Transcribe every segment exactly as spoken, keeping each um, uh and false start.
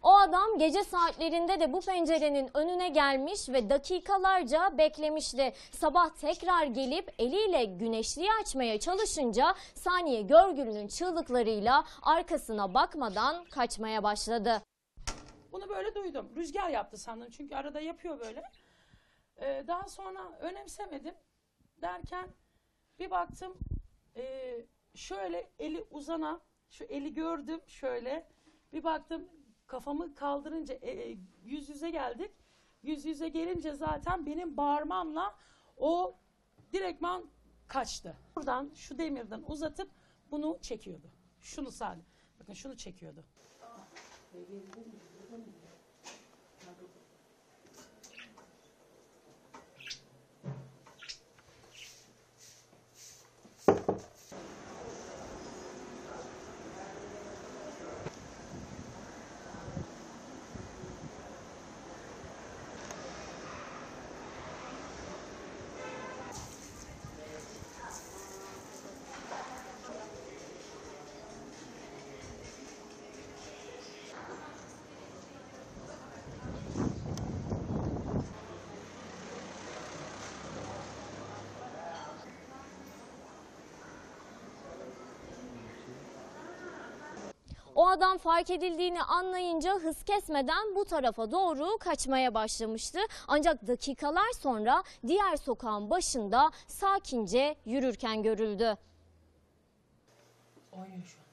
O adam gece saatlerinde de bu pencerenin önüne gelmiş ve dakikalarca beklemişti. Sabah tekrar gelip eliyle güneşliği açmaya çalışınca Saniye Görgül'ün çığlıklarıyla arkasına bakmadan kaçmaya başladı. Bunu böyle duydum. Rüzgar yaptı sandım çünkü arada yapıyor böyle. Ee, daha sonra önemsemedim derken bir baktım e, şöyle eli uzana, şu eli gördüm şöyle. Bir baktım kafamı kaldırınca e, yüz yüze geldik. Yüz yüze gelince zaten benim bağırmamla o direktman kaçtı. Buradan şu demirden uzatıp bunu çekiyordu. Şunu sadece. Bakın şunu çekiyordu. O adam fark edildiğini anlayınca hız kesmeden bu tarafa doğru kaçmaya başlamıştı. Ancak dakikalar sonra diğer sokağın başında sakince yürürken görüldü. Oynuyor şu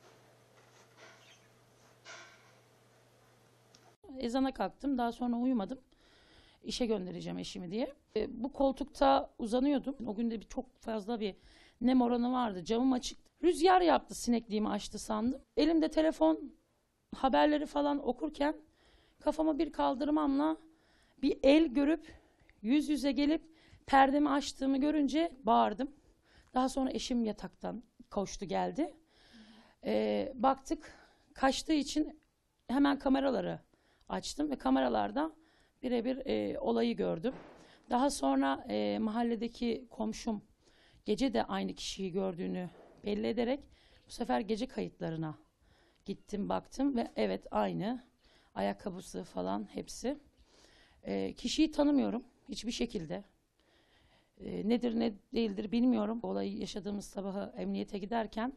an. Ezana kalktım. Daha sonra uyumadım. İşe göndereceğim eşimi diye. E, bu koltukta uzanıyordum. O gün de bir, çok fazla bir nem oranı vardı. Camım açık. Rüzgar yaptı, sinekliğimi açtı sandım. Elimde telefon, haberleri falan okurken kafama bir kaldırmamla bir el görüp yüz yüze gelip perdemi açtığımı görünce bağırdım. Daha sonra eşim yataktan koştu geldi. E, baktık kaçtığı için hemen kameraları açtım ve kameralarda birebir e, olayı gördüm. Daha sonra e, mahalledeki komşum gece de aynı kişiyi gördüğünü belli ederek bu sefer gece kayıtlarına gittim, baktım ve evet aynı ayakkabısı falan hepsi. E, kişiyi tanımıyorum hiçbir şekilde. E, nedir ne değildir bilmiyorum. Olayı yaşadığımız sabahı emniyete giderken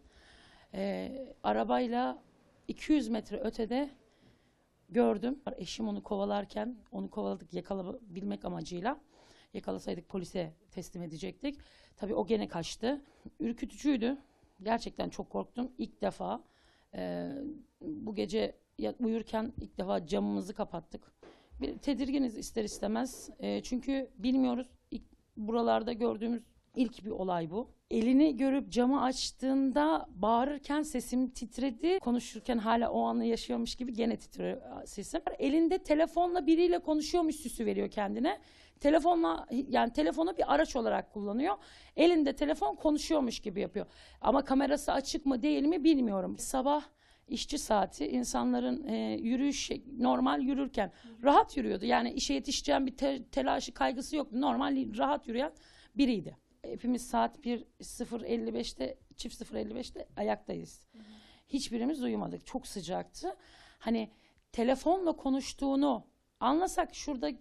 e, arabayla iki yüz metre ötede gördüm. Eşim onu kovalarken, onu kovaladık yakalayabilmek amacıyla. Yakalasaydık polise teslim edecektik. Tabii o gene kaçtı. Ürkütücüydü. Gerçekten çok korktum. İlk defa e, bu gece uyurken ilk defa camımızı kapattık. Bir tedirginiz ister istemez. E, çünkü bilmiyoruz. İlk, buralarda gördüğümüz ilk bir olay bu. Elini görüp camı açtığında bağırırken sesim titredi. Konuşurken hala o anı yaşıyormuş gibi gene titriyor sesim. Elinde telefonla biriyle konuşuyormuş süsü veriyor kendine. Telefonla, yani telefonu bir araç olarak kullanıyor. Elinde telefon konuşuyormuş gibi yapıyor. Ama kamerası açık mı değil mi bilmiyorum. Sabah işçi saati insanların e, yürüyüş normal yürürken rahat yürüyordu. Yani işe yetişeceğim bir te telaşı kaygısı yoktu. Normal rahat yürüyen biriydi. Hepimiz saat bir sıfır elli beşte çift sıfır elli beşte ayaktayız. Hı hı. Hiçbirimiz uyumadık. Çok sıcaktı. Hani telefonla konuştuğunu anlasak şurada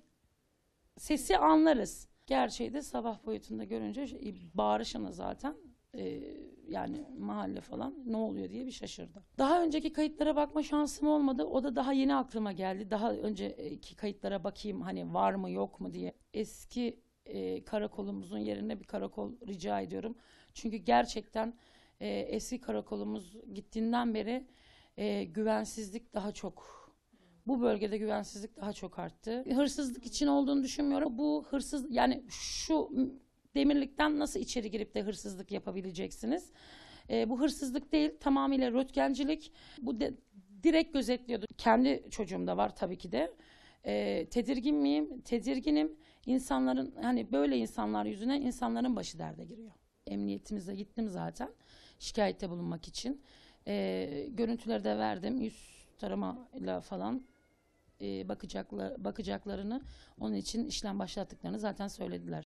sesi anlarız. Gerçeği de sabah boyutunda görünce bağırışını zaten e, yani mahalle falan ne oluyor diye bir şaşırdı. Daha önceki kayıtlara bakma şansım olmadı. O da daha yeni aklıma geldi. Daha önceki kayıtlara bakayım hani var mı yok mu diye. Eski e, karakolumuzun yerine bir karakol rica ediyorum. Çünkü gerçekten e, eski karakolumuz gittiğinden beri e, güvensizlik daha çok. Bu bölgede güvensizlik daha çok arttı. Hırsızlık için olduğunu düşünmüyorum. Bu hırsız yani şu demirlikten nasıl içeri girip de hırsızlık yapabileceksiniz? E, bu hırsızlık değil, tamamıyla röntgencilik. Bu de, direkt gözetliyordu. Kendi çocuğum da var tabii ki de. E, tedirgin miyim? Tedirginim. İnsanların hani böyle insanlar yüzünden insanların başı derde giriyor. Emniyetimize gittim zaten şikayette bulunmak için. E, görüntüleri de verdim. Yüz taramayla falan e, bakacaklar, bakacaklarını, onun için işlem başlattıklarını zaten söylediler.